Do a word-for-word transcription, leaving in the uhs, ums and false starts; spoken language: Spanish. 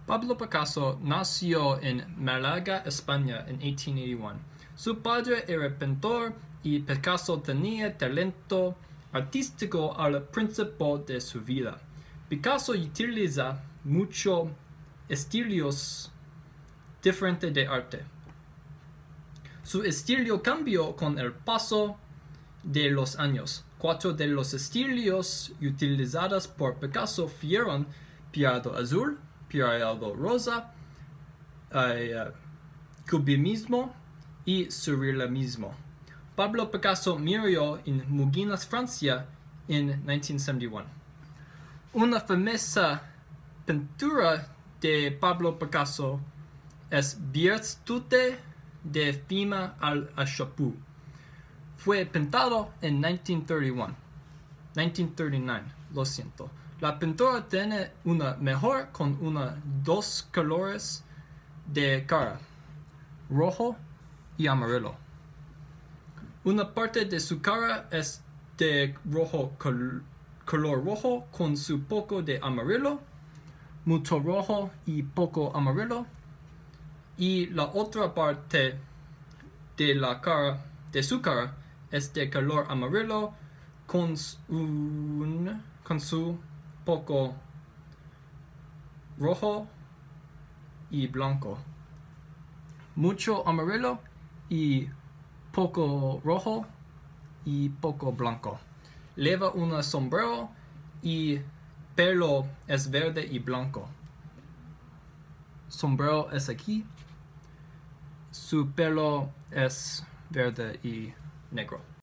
Pablo Picasso nació en Málaga, España, en eighteen eighty-one. Su padre era pintor y Picasso tenía talento artístico al principio de su vida. Picasso utiliza muchos estilos diferentes de arte. Su estilo cambió con el paso de los años. Cuatro de los estilos utilizados por Picasso fueron periodo azul, periodo rosa, uh, cubismo y surrealismo. Pablo Picasso murió en Mougins, Francia, en nineteen seventy-one. Una famosa pintura de Pablo Picasso es Virtute de Fima al Chapeau. Fue pintado en nineteen thirty-one. nineteen thirty-nine, lo siento. La pintura tiene una mejor con una dos colores de cara, rojo y amarillo. Una parte de su cara es de rojo col color rojo con su poco de amarillo, mucho rojo y poco amarillo, y la otra parte de la cara de su cara es de color amarillo con un con su poco rojo y blanco. Mucho amarillo y poco rojo y poco blanco. Lleva un sombrero y pelo es verde y blanco. Sombrero es aquí. Su pelo es verde y negro.